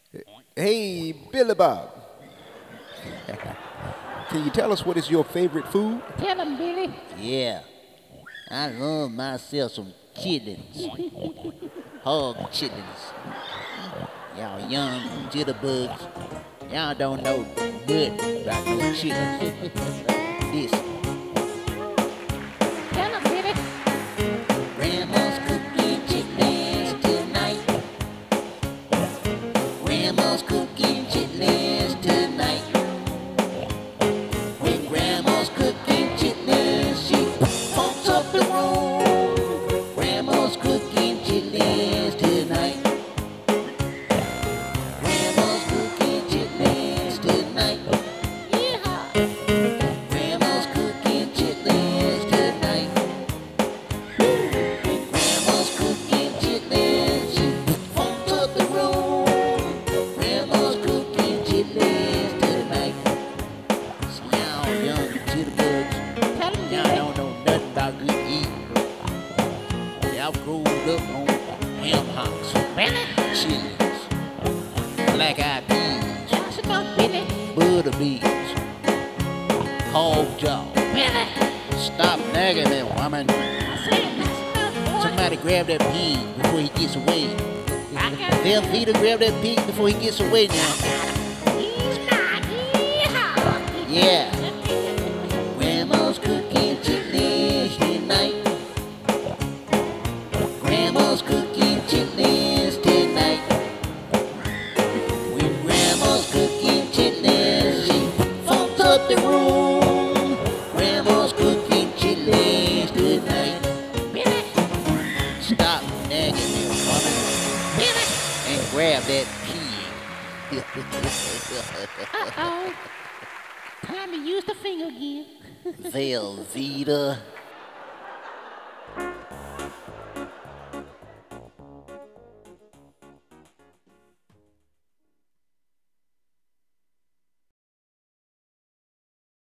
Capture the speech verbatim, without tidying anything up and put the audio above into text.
Hey, Billy Bob. Can you tell us what is your favorite food? Tell him, Billy. Yeah, I love myself some chitlins. Hog chitlins. Y'all young jitterbugs. Y'all don't know good about no chitlins. Listen. Tell him, Billy. Grandma's cooking chitlins tonight. Grandma's cooking chitlins tonight. When Grandma's cooking chitlins, she pumps up the room. Grandma's cooking chitlins tonight. Grandma's cooking chitlins tonight. Yeehaw. Grandma's cooking chitlins tonight. When Grandma's cooking chitlins, she pumps up the room. Grandma's cooking chitlins tonight. So y'all young jitterbugs, Tell him, y'all Billy. don't know nothing about good eating. Y'all growed up on ham hocks, chitlins, black eyed peas, That's enough, Billy. butter beans, hog jaw. Billy. Stop nagging me, woman. I said that's enough, boy. Somebody grab that pig before he gets away. I got it. Tell Peter grab that pig before he gets away now. He's not. Yeehaw. Yeah. Grandma's cooking chitlins tonight. Grandma's cooking chitlins tonight. When Grandma's cooking chitlins, she pumps up the room. Grandma's cooking chitlins tonight. Billy. Stop nagging me, woman, Billy. and grab that pig. Uh-oh. Time to use the finger again. Velveeta.